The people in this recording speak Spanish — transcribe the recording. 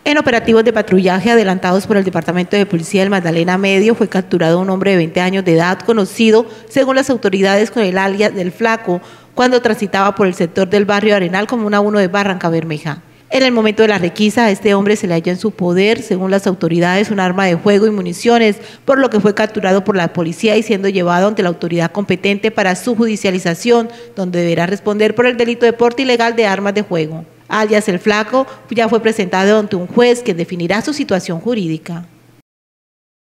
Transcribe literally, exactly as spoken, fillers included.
En operativos de patrullaje adelantados por el Departamento de Policía del Magdalena Medio fue capturado un hombre de veinte años de edad conocido, según las autoridades, con el alias del Flaco, cuando transitaba por el sector del barrio Arenal, Comuna uno de Barranca Bermeja. En el momento de la requisa, a este hombre se le halló en su poder, según las autoridades, un arma de fuego y municiones, por lo que fue capturado por la policía y siendo llevado ante la autoridad competente para su judicialización, donde deberá responder por el delito de porte ilegal de armas de fuego. Alias el Flaco ya fue presentado ante un juez que definirá su situación jurídica.